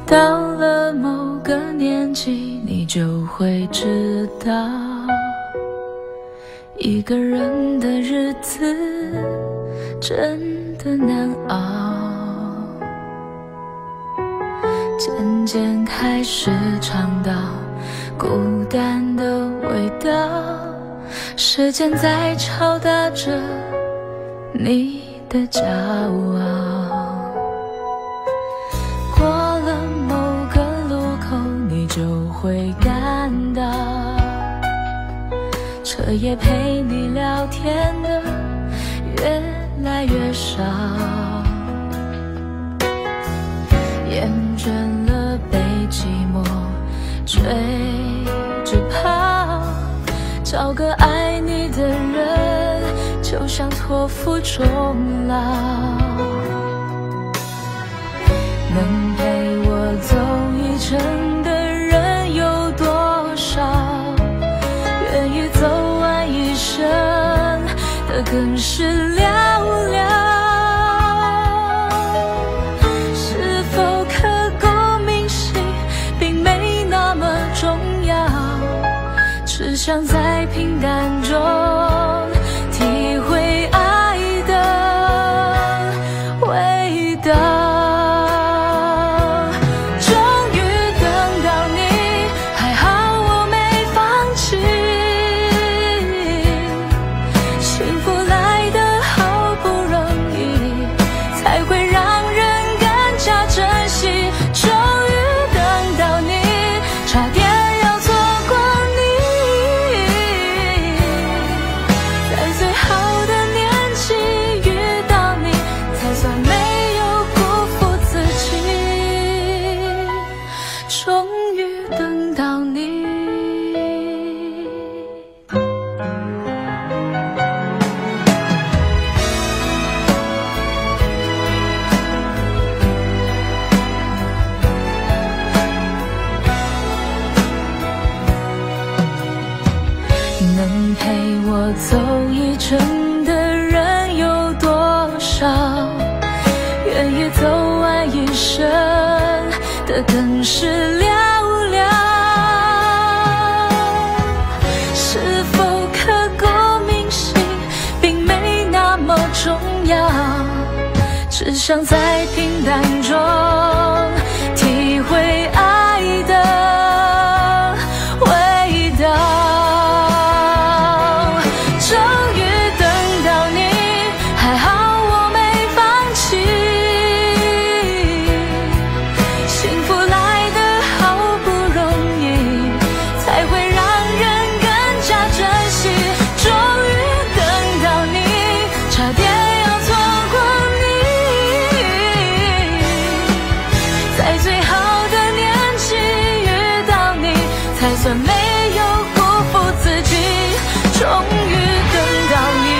到了某个年纪，你就会知道，一个人的日子真的难熬。渐渐开始尝到孤单的味道，时间在敲打着你的骄傲。过了某个路口，你就会感到，彻夜陪你聊天的越来越少，厌倦了被寂寞追着跑，找个爱你的人就像托付终老。能陪我走一程的人有多少，愿意走完一生的更是寥寥。是否刻骨铭心并没那么重要，只想在平淡中体会爱的味道。能陪我走一程的人有多少，愿意走完一生的更是寥寥。是否刻骨铭心并没那么重要，只想在平淡中体会爱的味道。才算没有辜负自己，终于等到你。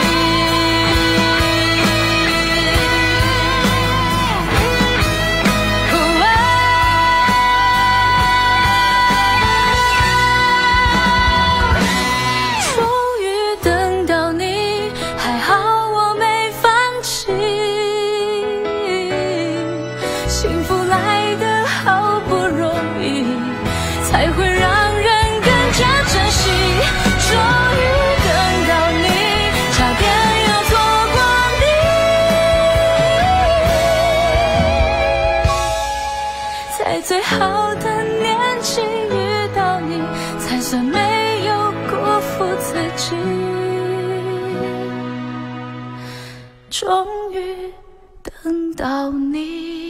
终于等到你，还好我没放弃。幸福来得好不容易，才会让在最好的年纪遇到你，才算没有辜负自己。终于等到你。